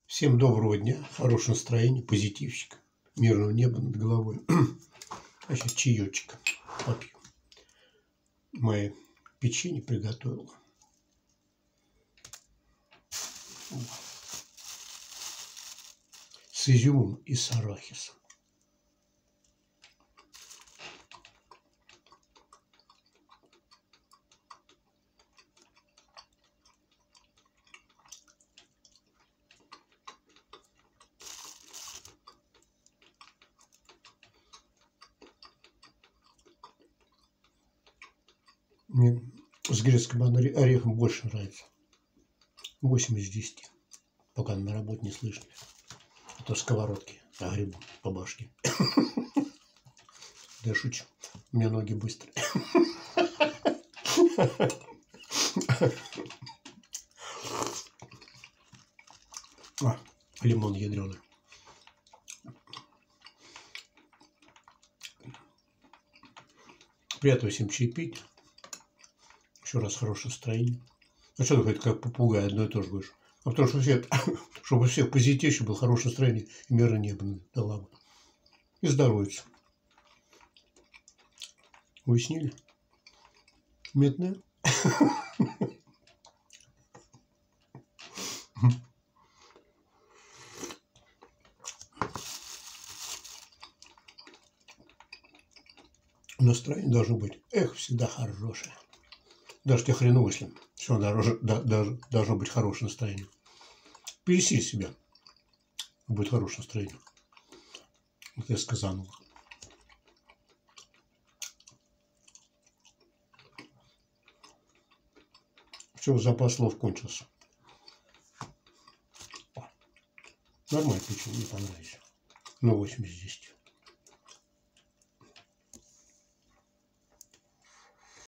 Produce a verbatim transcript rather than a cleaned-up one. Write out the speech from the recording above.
Всем доброго дня, хорошего настроения, позитивчика, мирного неба над головой. А сейчас чаечек попью. Моя печенье приготовила. С изюмом и с арахисом. Мне с грецким орехом больше нравится. восемь из десяти. Пока на работе не слышно. А то сковородки огребу по башке. Да шучу. У меня ноги быстрые. А, лимон ядреный. Приятного всем чаепить. Еще раз хорошее настроение. А что ты хоть как попугай одно и то же будешь? А потому что все, чтобы у всех позитивчик был, хорошее настроение и мира неба над головой. И здоровья. Уяснили? Метное? Настроение должно быть, эх, всегда хорошее. Даже тебе хреново, если все равно даже, должно быть хорошее настроение. Пересиль себя, будет хорошее настроение. Вот я сказал. Все, запас слов кончился. Нормально, почему не понравилось. Ну, восемь из десяти.